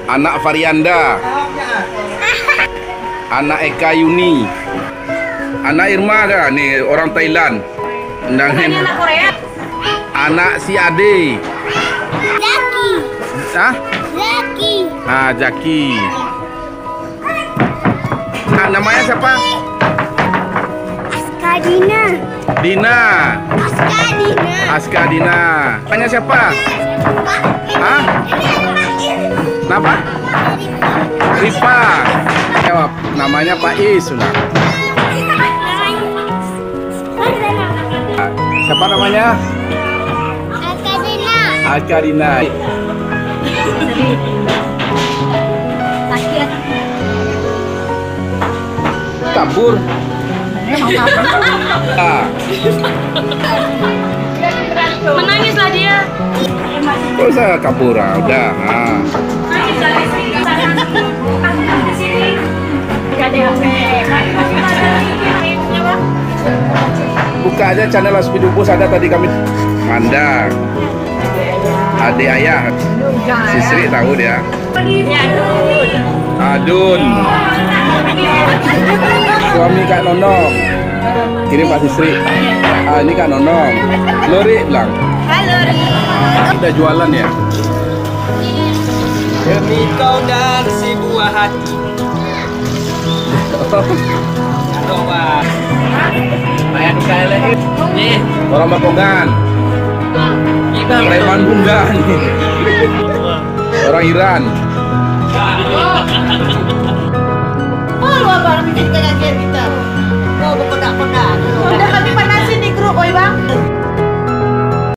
Anak Varianda. Anak Eka Yuni. Anak Irma kan? Nih orang Thailand. Undangan. Anak Korea. Anak si Ade. Jaki. Hah? Jaki. Ah, Jaki. Ah, namanya siapa? Askadina. Dina. Askadina. Askadina. Namanya siapa? Hah? Kenapa? Rifa. Jawab. Namanya Pak Is sudah. Siapa namanya? Askadina. Askadina. Kabur. Ah. Menangislah dia. Kok usah kabur? Ah, udah. Ah. Buka aja channel Speedo Bus, ada tadi kami. Manda. Adik ayah. Sisri tahu dia. Adun. Suami Kak Nonong. Ini Pak Sisri. Ah, ini Kak Nonong. Lori bilang. Halo, Ri. Udah jualan ya? Demi kau dan si buah hati. Doa. Ayah dikali. Nih, Orang Bakongan. kita Preman Bunda nih. Orang Iran. Oh, lu apa bikin kayak kita?